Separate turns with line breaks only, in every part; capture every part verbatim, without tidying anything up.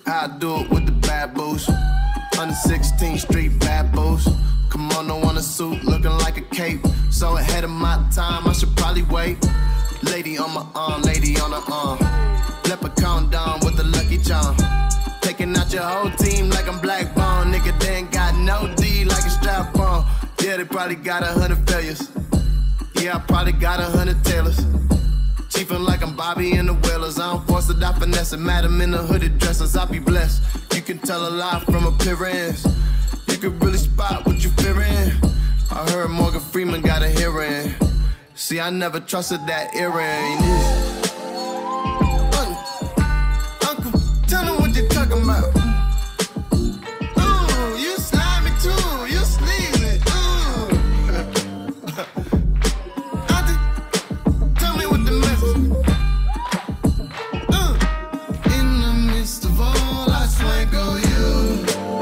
How I do it with the bad boos. one sixteenth Street bad boos. Kimono on a suit, looking like a cape. So ahead of my time, I should probably wait. Lady on my arm, lady on her arm. Leprechaun down with the lucky charm. Taking out your whole team like I'm Black Bone. Nigga, they ain't got no D like a strap on. Yeah, they probably got a hundred failures. Yeah, I probably got a hundred tailors. Chiefin' like I'm Bobby and the Whalers. I don't force it, I finesse it. Madam in the hooded dresses, I be blessed. You can tell a lot from appearance. You can really spot what you fearing. I heard Morgan Freeman got a hearing. See, I never trusted that earring. Uncle, uncle, tell them what you talking about. Ooh, you slimy too, you sneezy. Ooh. Auntie, tell me what the message. Uh, in the midst of all, I swank on you.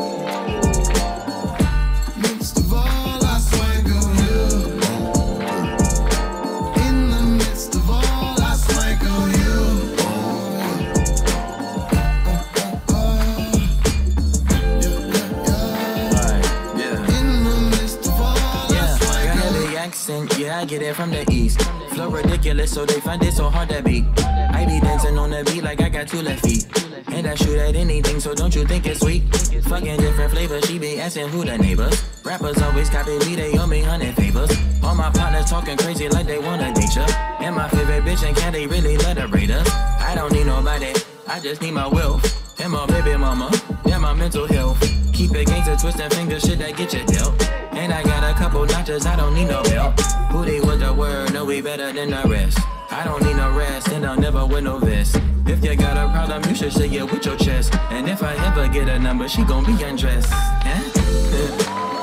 Midst of all, I swank on you. In the midst of all, I swank on you.
Yeah, I get it from the east. Flow ridiculous, so they find it so hard to beat. I be dancing on the beat like I got two left feet. And I shoot at anything, so don't you think it's sweet? Fucking different flavors, she be asking who the neighbors. Rappers always copy me, they owe me hundred favors. All my partners talking crazy like they wanna date ya. And my favorite bitch, and can they really let her rate us? I don't need nobody, I just need my wealth. And my baby mama, yeah, my mental health. Keep it gangster, twisting fingers, shit that get you dealt. And I got a couple notches, I don't need no belt. Booty with the word, know we better than the rest. I don't need no rest, and I'll never wear no vest. If you got a problem, you should say it with your chest. And if I ever get a number, she gon' be undressed. Eh?